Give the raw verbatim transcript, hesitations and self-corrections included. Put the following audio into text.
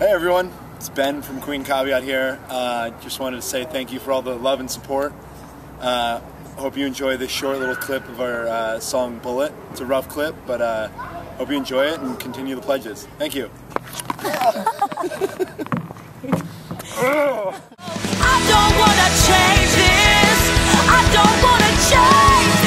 Hey everyone, it's Ben from Queen Caveat here. Uh, just wanted to say thank you for all the love and support. Uh, hope you enjoy this short little clip of our uh, song Bullet. It's a rough clip, but uh, hope you enjoy it and continue the pledges. Thank you. I don't wanna change this. I don't wanna change